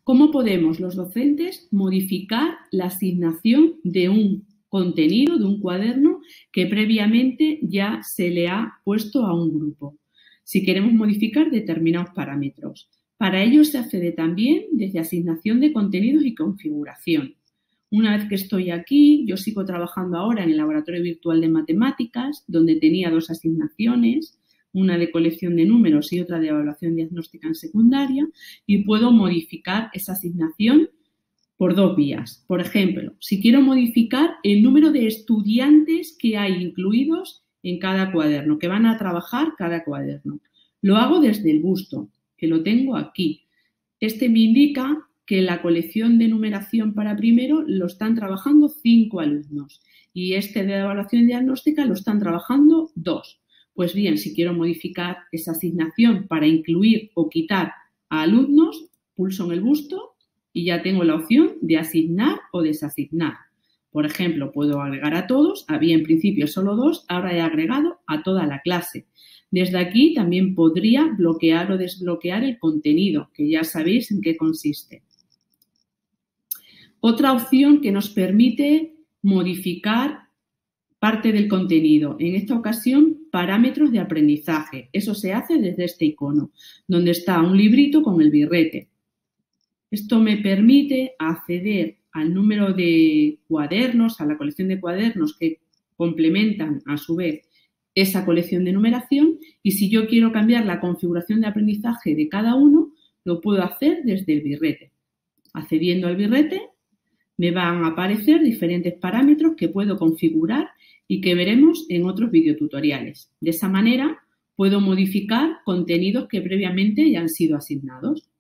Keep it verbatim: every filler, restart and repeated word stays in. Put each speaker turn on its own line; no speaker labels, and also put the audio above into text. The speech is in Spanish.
¿Cómo podemos los docentes modificar la asignación de un contenido, de un cuaderno que previamente ya se le ha puesto a un grupo? Si queremos modificar determinados parámetros. Para ello se accede también desde asignación de contenidos y configuración. Una vez que estoy aquí, yo sigo trabajando ahora en el laboratorio virtual de matemáticas, donde tenía dos asignaciones, una de colección de números y otra de evaluación diagnóstica en secundaria, y puedo modificar esa asignación por dos vías. Por ejemplo, si quiero modificar el número de estudiantes que hay incluidos en cada cuaderno, que van a trabajar cada cuaderno. Lo hago desde el busto, que lo tengo aquí. Este me indica que la colección de numeración para primero lo están trabajando cinco alumnos y este de evaluación diagnóstica lo están trabajando dos. Pues bien, si quiero modificar esa asignación para incluir o quitar a alumnos, pulso en el busto y ya tengo la opción de asignar o desasignar. Por ejemplo, puedo agregar a todos, había en principio solo dos, ahora he agregado a toda la clase. Desde aquí también podría bloquear o desbloquear el contenido, que ya sabéis en qué consiste. Otra opción que nos permite modificar parte del contenido, en esta ocasión parámetros de aprendizaje. Eso se hace desde este icono, donde está un librito con el birrete. Esto me permite acceder al número de cuadernos, a la colección de cuadernos que complementan a su vez esa colección de numeración y si yo quiero cambiar la configuración de aprendizaje de cada uno, lo puedo hacer desde el birrete. Accediendo al birrete, me van a aparecer diferentes parámetros que puedo configurar y que veremos en otros videotutoriales. De esa manera, puedo modificar contenidos que previamente ya han sido asignados.